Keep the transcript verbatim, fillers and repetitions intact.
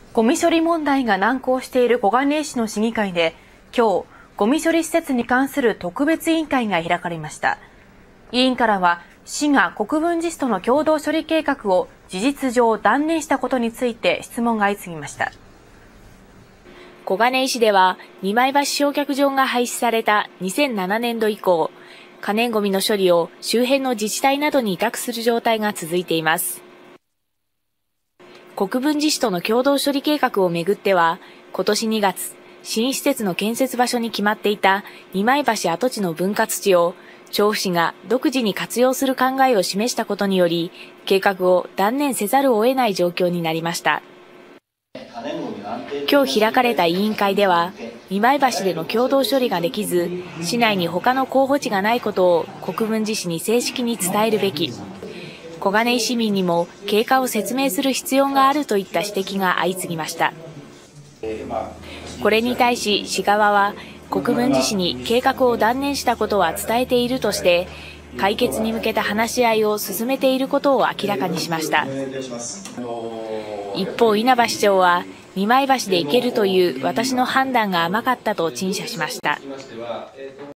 ゴミ処理問題が難航している小金井市の市議会で、今日、ゴミ処理施設に関する特別委員会が開かれました。委員からは、市が国分寺市との共同処理計画を事実上断念したことについて質問が相次ぎました。 小金井市では、二枚橋焼却場が廃止されたにせんななねんど以降、可燃ごみの処理を周辺の自治体などに委託する状態が続いています。国分寺市との共同処理計画をめぐっては、今年にがつ、新施設の建設場所に決まっていた二枚橋跡地の分割地を、調布市が独自に活用する考えを示したことにより、計画を断念せざるを得ない状況になりました。今日開かれた委員会では、二枚橋での共同処理ができず、市内に他の候補地がないことを国分寺市に正式に伝えるべき。小金井市民にも経過を説明する必要があるといった指摘が相次ぎました。これに対し市側は国分寺市に計画を断念したことは伝えているとして、解決に向けた話し合いを進めていることを明らかにしました。一方、稲葉市長は二枚橋で行けるという私の判断が甘かったと陳謝しました。